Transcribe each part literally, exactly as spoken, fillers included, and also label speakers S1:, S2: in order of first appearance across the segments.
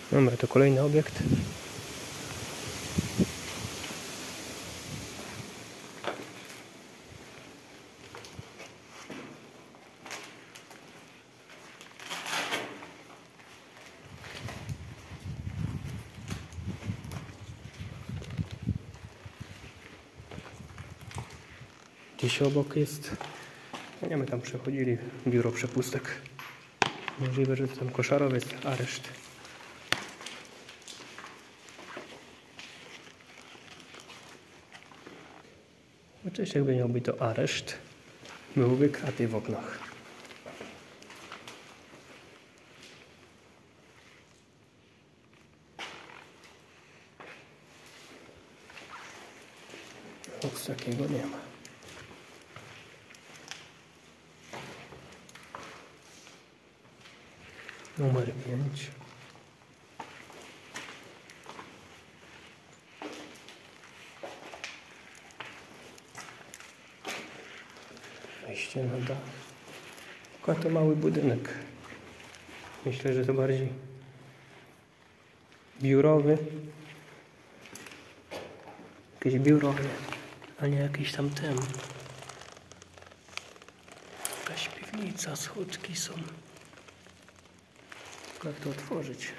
S1: Dobra, to kolejny obiekt. Gdzieś obok jest. Nie, my tam przechodzili biuro przepustek. Możliwe, że to tam koszarowiec, areszt. Chociaż jakby miał być to areszt, byłby kraty w oknach. Nic takiego nie ma. Numer pięć. Wejście na dach. Tylko to mały budynek. Myślę, że to bardziej biurowy. Jakieś biurowy, a nie jakiś tam ten. Jakaś piwnica, schodki są. Jak to otworzyć?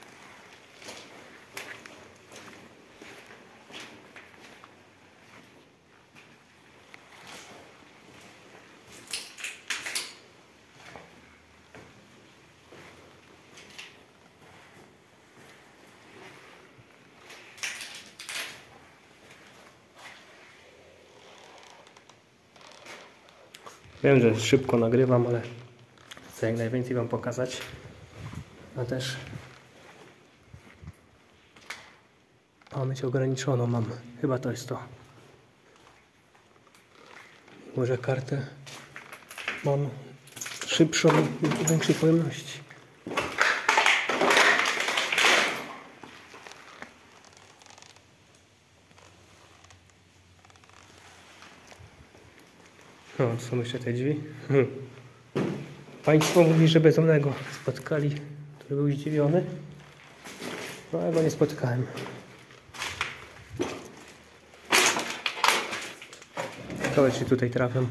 S1: Wiem, że szybko nagrywam, ale chcę jak najwięcej wam pokazać. A też pamięć ograniczoną mam. Chyba to jest to. Może kartę mam szybszą i większej pojemności. No, są jeszcze te drzwi. Hmm. Państwo mówi, że bezdomnego spotkali, który był zdziwiony. No, ale go nie spotkałem. Ciekawe, czy tutaj trafią.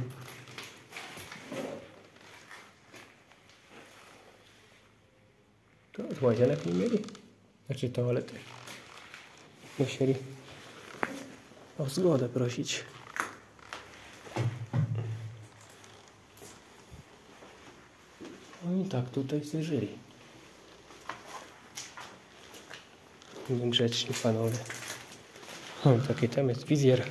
S1: To z łazienek nie mieli? Znaczy toalety. Musieli o zgodę prosić. No i tak tutaj sobie żyli. Niegrzeczni panowie. O, taki tam jest wizjer.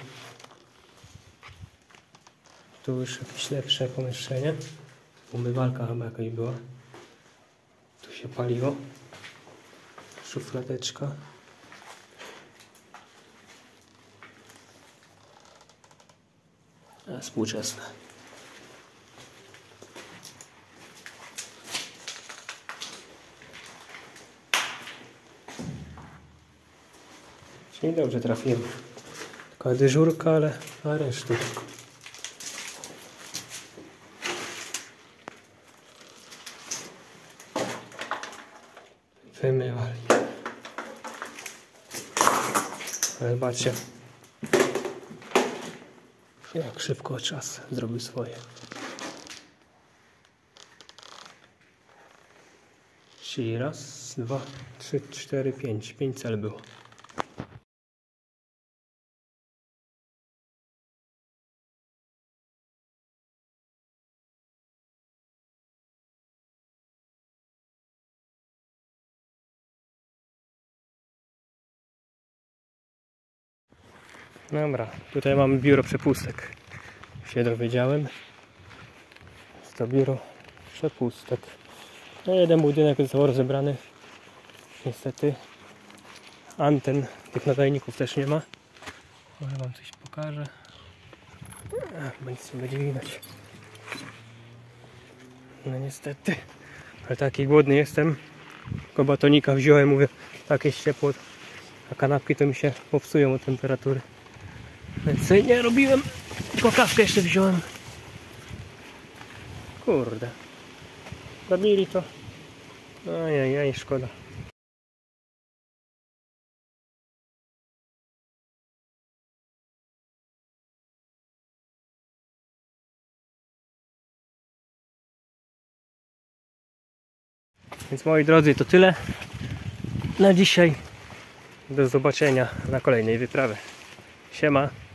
S1: Tu już jakieś lepsze pomieszczenie. Umywalka chyba jakaś była. Tu się paliło. Szufladeczka. A współczesne. Czyli dobrze trafiłem. Taka dyżurka, ale aresztu. Wymywali. Ale zobaczcie, jak szybko czas zrobił swoje. Czyli raz, dwa, trzy, cztery, pięć. Pięć cel było. Dobra, tutaj mamy biuro przepustek. Się dowiedziałem. Jest to biuro przepustek. No, jeden budynek został rozebrany. Niestety anten tych nadajników też nie ma. Może wam coś pokażę. Ach, nic nie będzie widać. No niestety. Ale taki głodny jestem. Tylko batonika wziąłem, mówię, tak jest ciepło. A kanapki to mi się popsują od temperatury. Więc sobie nie robiłem. Tylko kawkę jeszcze wziąłem. Kurde. Zabili to. Ajajaj, szkoda. Więc moi drodzy, to tyle na dzisiaj. Do zobaczenia na kolejnej wyprawie. Siema.